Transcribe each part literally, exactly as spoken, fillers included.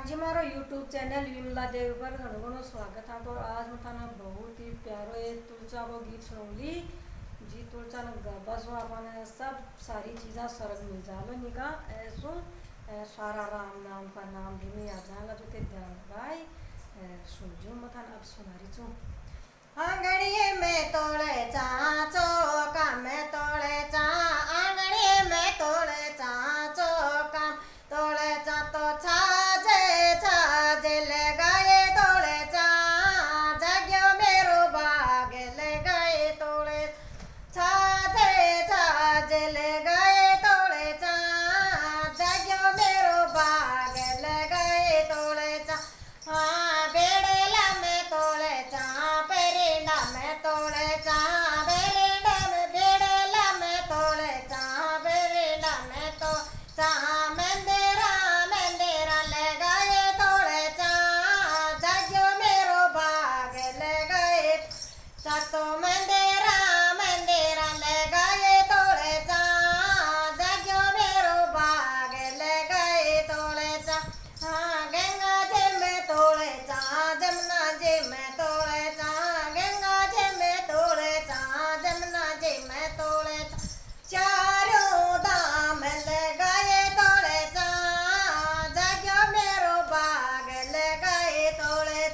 जी मारो YouTube channel Vimla Devi पर घणो स्वागत है। तो आज मैं थाना बहुत ही प्यारो ये तुलचा को गीत सुनूंगी जी। तुलचा ने बस वो अपने सब सारी चीज़ा स्वर्ग मिल जालो निका ऐसो सारा राम नाम का नाम भी नहीं आ जाएगा जो ते ध्यान गाय सुन जो मैं थाना अब सुना रही छूँ। आंगड़िए में तोड़े चाचो काम में तोड़े चा आंगड़िए में तोड़े चाचो काम तोड़े चा तो छाजे छाजे ले गए तोड़े चा जग्यो मेरो बाग ले गए तोड़े छाजे छाजे ले गए तोड़े चा जग्यो मेरो बाग ले गए तोड़े चा हाँ बेड़ेला में तोड़े चा पेरेंडा में तोड़े चा बेरेंडा में बेड़ेला में तोड़े चा बेरेंडा में तो चा मंदिरा मंदिरा ले गए तोड़े चा जग्यो मेरो बाग ले गए चा तो मंदिरा मंदिरा ले गए तोड़े चा जग्यो मेरो बाग ले गए तोड़े चा हाँ गंगा जी में तोड़े चा जमुना जी में तोड़े चा गंगा जी में तोड़े चा जमुना जी में तोड़े चा चारों धाम ले गए तोड़े चा जग्यो मेरो बाग ले गए तोड़े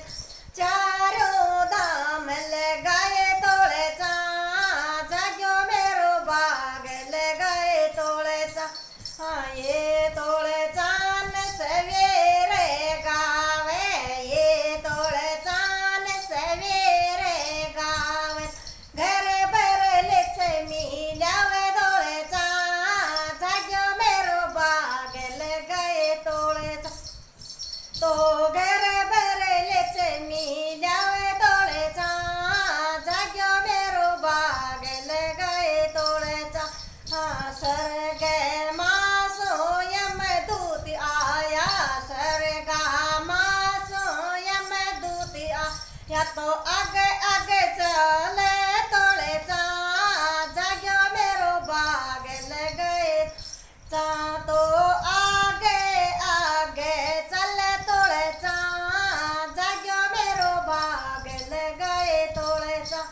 चारों धाम ले गए तोड़े चा जग्यो मेरो बाग ले गए तोड़े चा हाँ ये तोड़े चान सवेरे गावे ये तोड़े चान सवेरे गावे घर पर लक्ष्मी लावे तोड़े चा जग्यो मेरो बाग ले गए तोड़े चा तो घर पर लक्ष्मी लावे तोड़े चा जग्यो मेरो बाग ले गए तोड़े चा हाँ स्वर्ग मासो यम दूत आया स्वर्ग मासो यम दूत आया तो आगे आगे चले तोड़े चा जग्यो मेरो बाग ले गए चा तो आगे आगे चले तोड़े चा जग्यो मेरो बाग ले गए तोड़े चा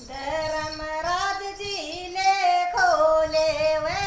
धर्मराज जी ले खोले वे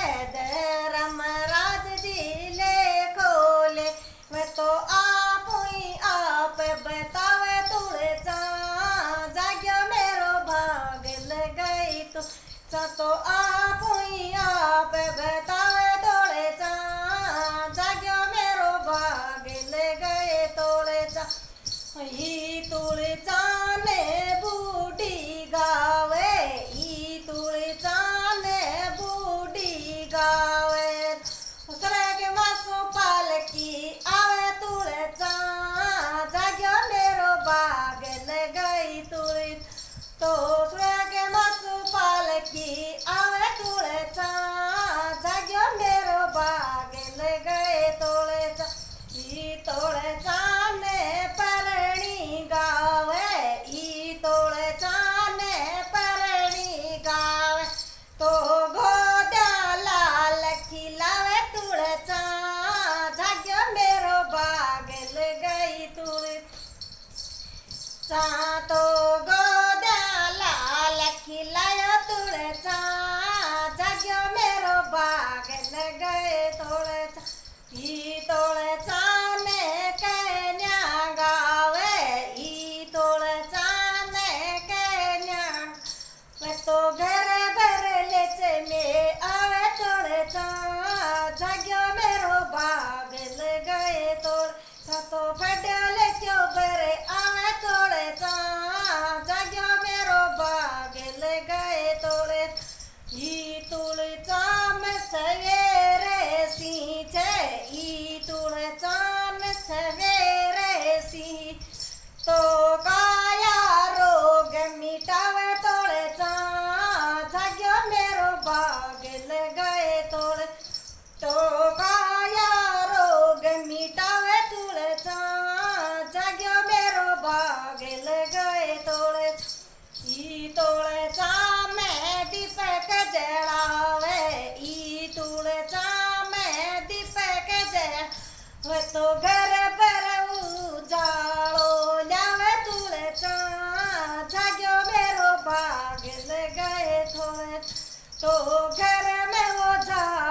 धर्मराज जी ले खोले वे तो आप ही आप बतावे तोड़े चा जग्यो मेरो भाग ले गई तो चा तो आप ही आप बतावे तोड़े चा जग्यो मेरो भाग ले गए तोड़े चा ई तोड़े चाने बूढ़ी गावे ई तोड़े चाने बूढ़ी गावे स्वर्ग मासो पालकी आवे तोड़े चा जग्यो मेरो बाग ले गई तोड़े तो स्वर्ग मासो पालकी आवे तोड़े चा जग्यो मेरो बाग ले गए तोड़े चा ई तोड़े चाने परणी गावे ई तोड़े चाने परणी गावे तो गोदा लाल खिलावे तोड़े चा जग्यो मेरो बाग ले गई तोड़े चा तो गोदा लाल खिलायो तोड़े चा जग्यो मेरो बाग ले गए तोड़े चा ई तोड़े चाने कन्या गावे ई तोड़े चाने कन्या वे तो घर भर लेचे में आवे तोड़े चा जग्यो मेरो बाग ले गए तोड़े चा तो फटले क्यों भरे आवे तोड़े चा जग्यो मेरो बाग ले गए तोड़े ई तोड़े चा में सवेरे सींचे ई तोड़े चा में सवेरे सी तो काया रोग मिटावे तोड़े चा जग्यो मेरो बाग ले गए तोड़े तो काया रोग मिटावे तोड़े चा जग्यो मेरो बाग ले गए तोड़े ई तोड़े चा में दीपक जलावे ई तोड़े चा में दीपक जलावे तो घर पर घर में वो जा